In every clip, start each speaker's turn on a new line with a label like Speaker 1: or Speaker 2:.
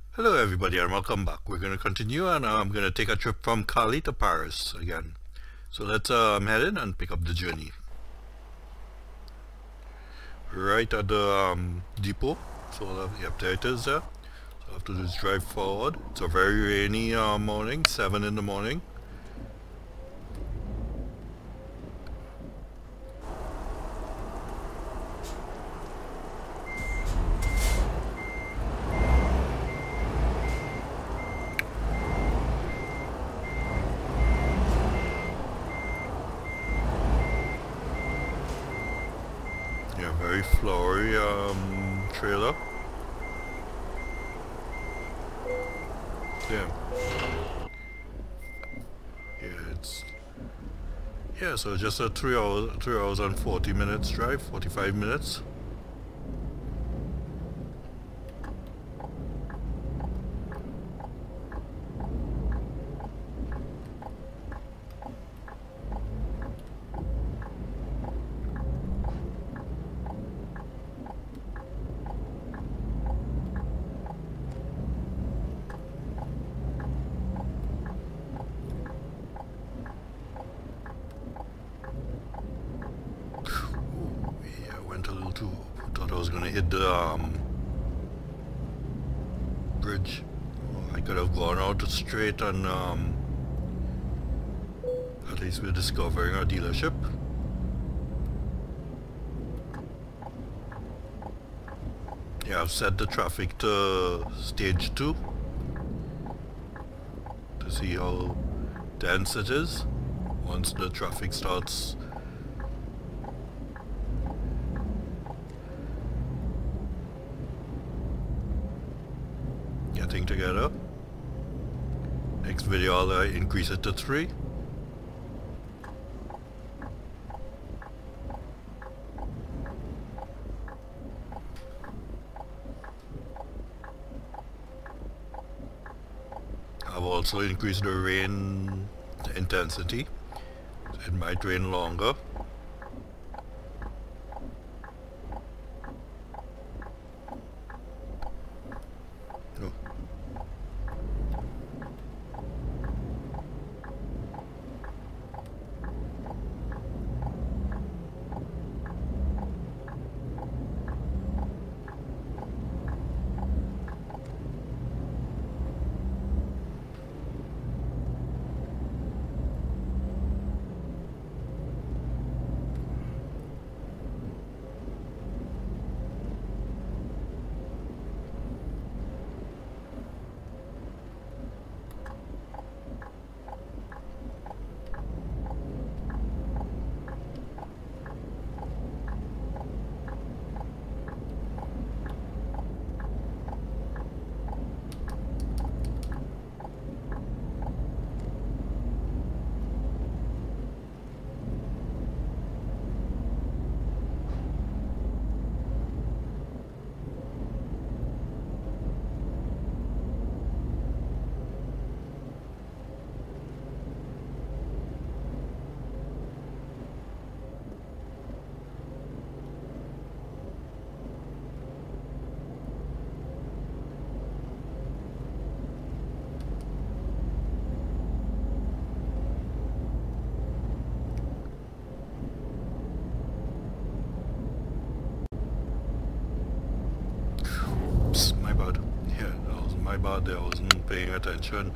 Speaker 1: Hello everybody and welcome back. We're going to continue and I'm going to take a trip from Cali to Paris again. So let's head in and pick up the journey. Right at the depot. So yep, there it is there. So all I have to do is drive forward. It's a very rainy morning, 7 in the morning. Yeah, very flowery trailer. Yeah. So just a 3 hours and 40 minutes drive, 45 minutes. Thought I was gonna hit the bridge. I could have gone out straight and at least we're discovering our dealership. Yeah, I've set the traffic to stage 2 to see how dense it is once the traffic starts getting together. Next video I'll increase it to 3. I've also increased the rain intensity. It might rain longer. My bad there, I wasn't paying attention.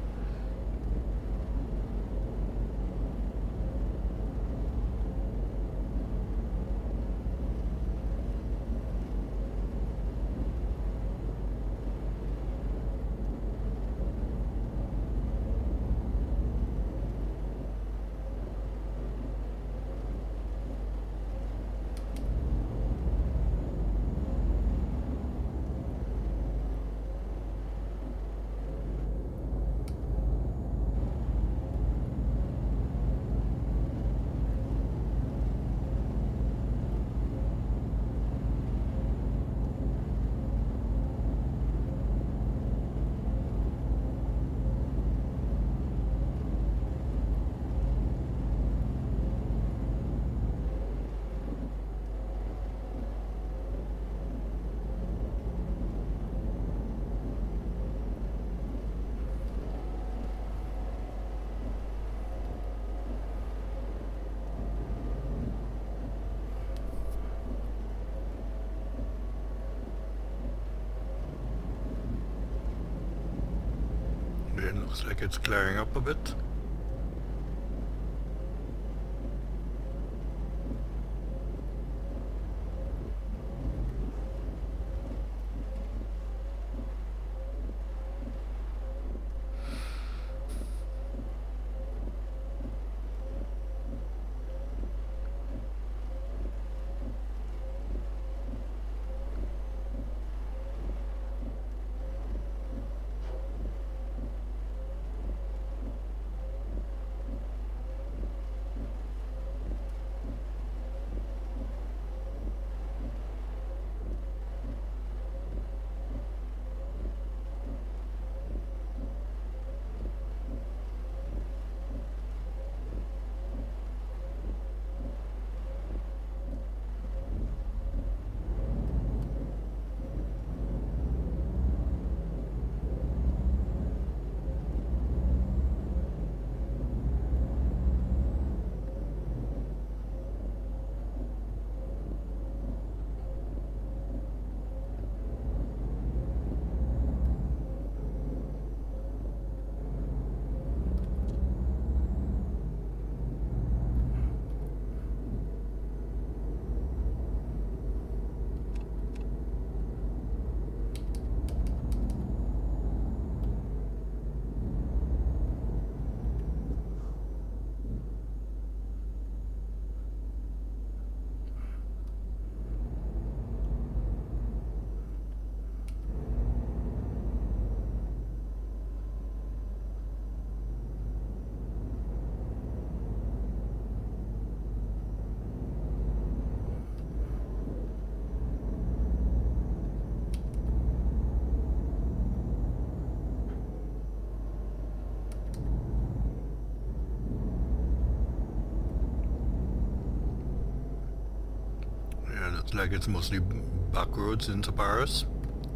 Speaker 1: It looks like it's clearing up a bit. Looks like it's mostly back roads into Paris.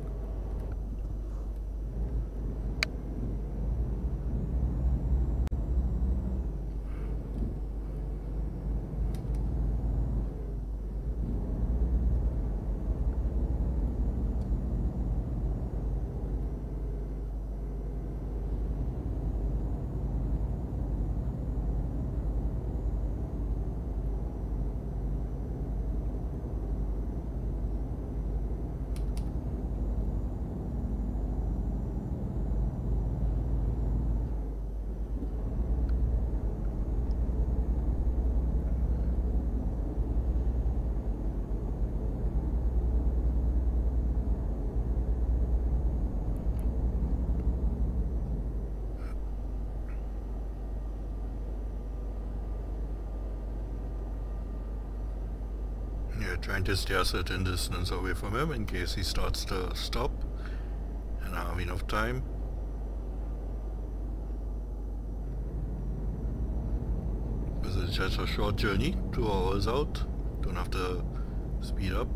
Speaker 1: Trying to stay a certain distance away from him in case he starts to stop and I have enough time. Because it's just a short journey, 2 hours out, don't have to speed up.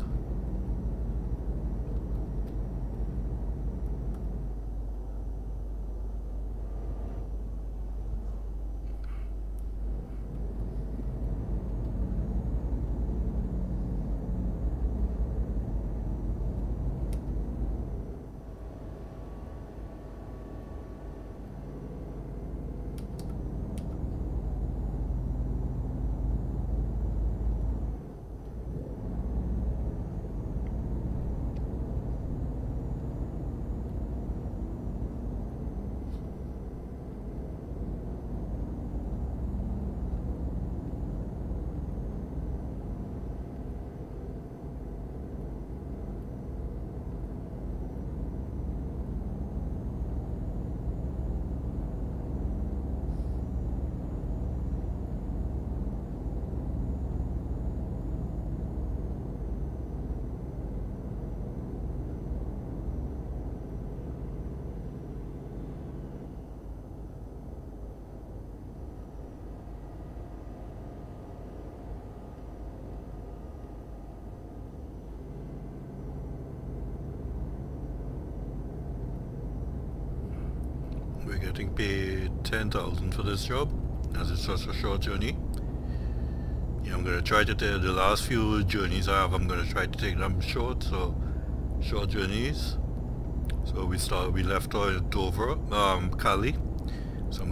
Speaker 1: We're getting paid 10,000 for this job, as it's such a short journey. Yeah, I'm going to try to take the last few journeys I have, I'm going to try to take them short, so short journeys. So we left at Dover, Cali,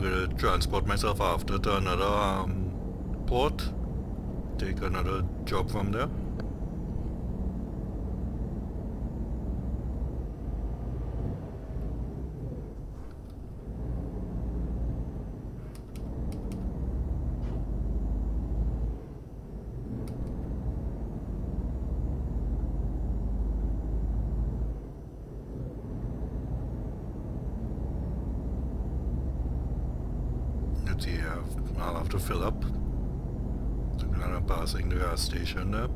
Speaker 1: gonna transport myself after to another port, take another job from there. Let's see, I'll have to fill up. So I'm passing the gas station there.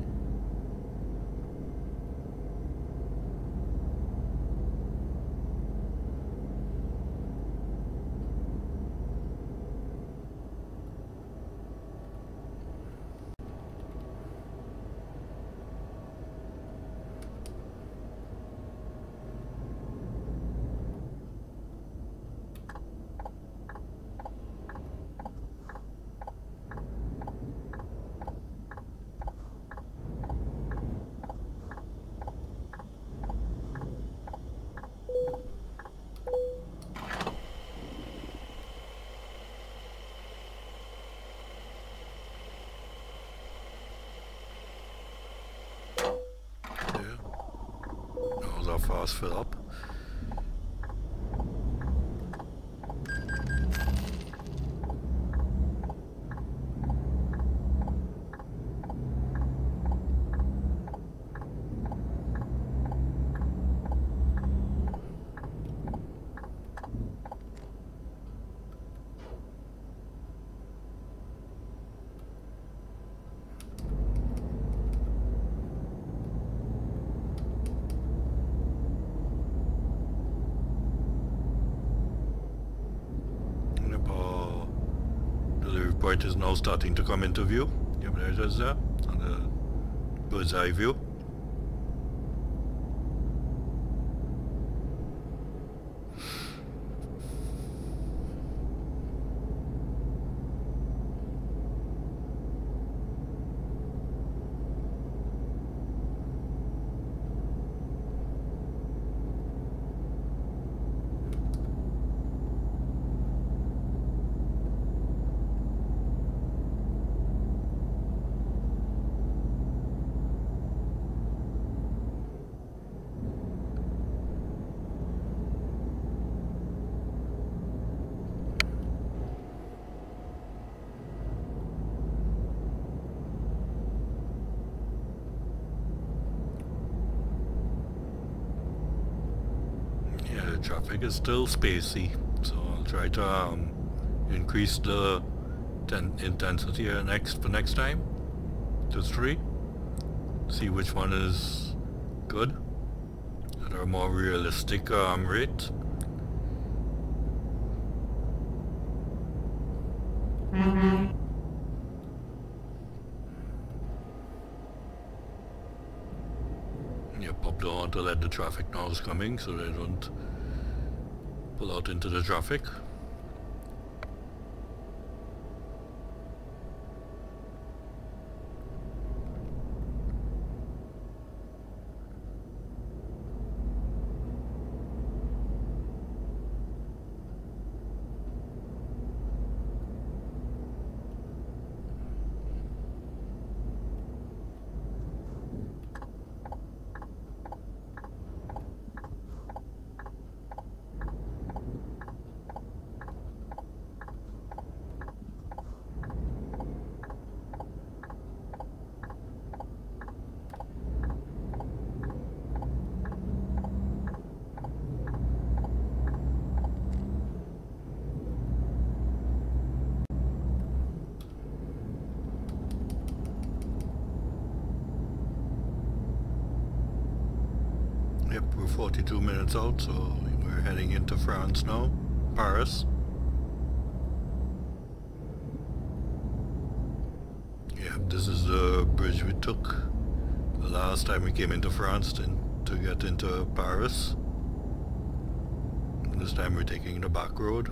Speaker 1: That was our fast fill up. Point is now starting to come into view. Yeah, but there it is there, on the bird's eye view. Traffic is still spacey, so I'll try to increase the intensity for next time to 3. See which one is good at a more realistic rate. Yeah, pop the horn to let the traffic know it's coming so they don't pull out into the traffic. Yep, we're 42 minutes out, so we're heading into France now, Paris. Yeah, this is the bridge we took the last time we came into France to get into Paris. This time we're taking the back road.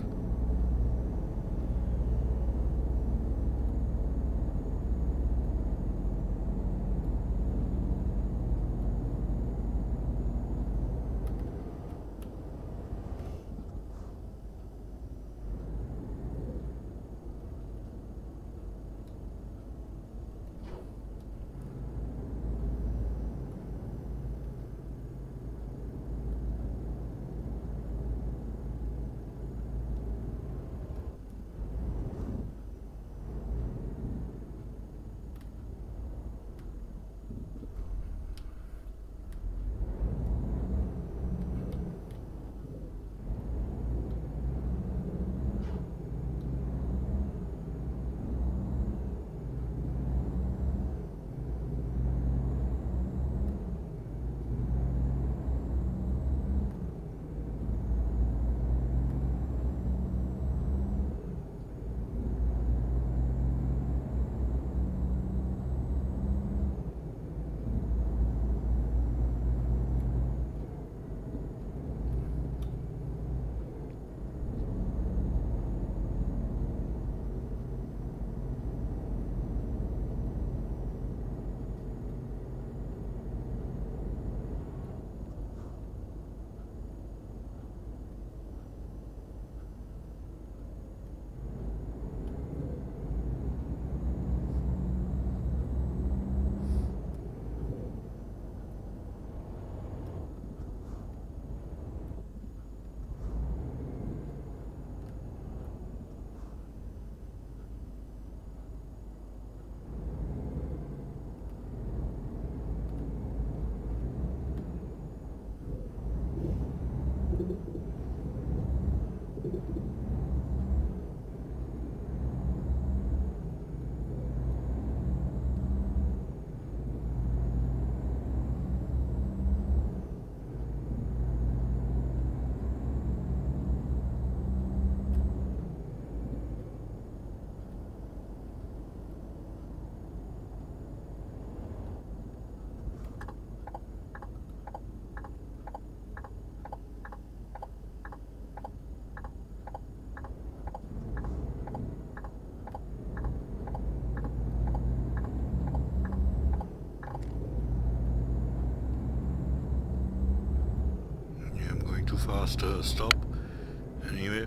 Speaker 1: fast to stop. Anyway.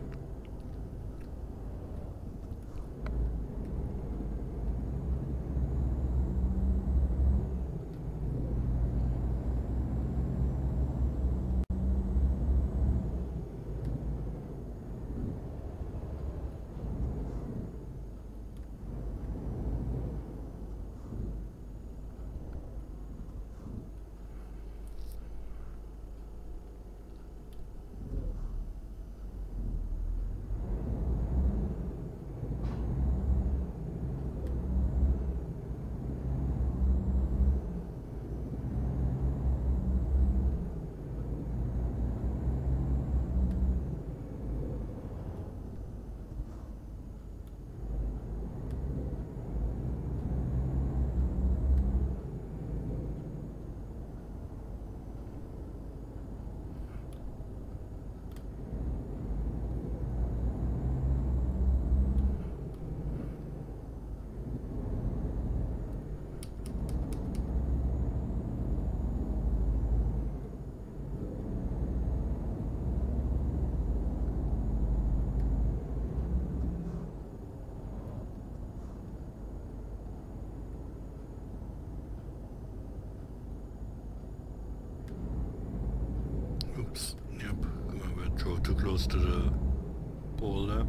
Speaker 1: Oops, yep, we drove too close to the pole there.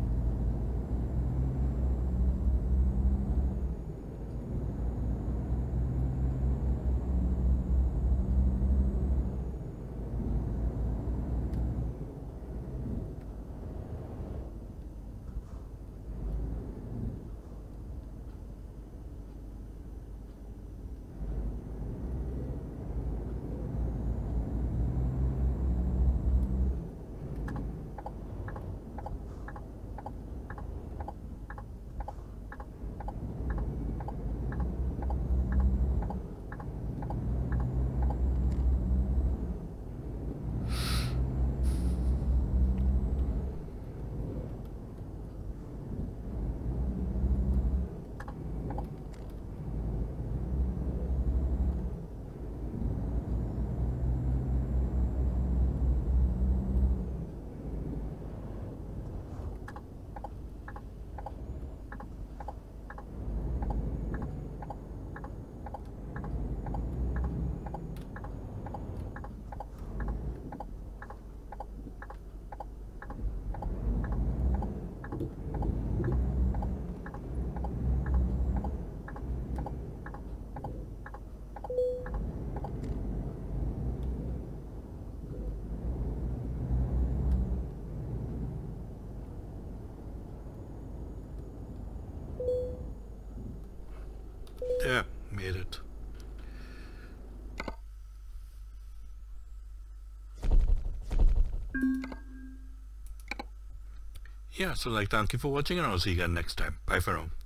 Speaker 1: Yeah, made it. Yeah, so thank you for watching and I'll see you again next time. Bye for now.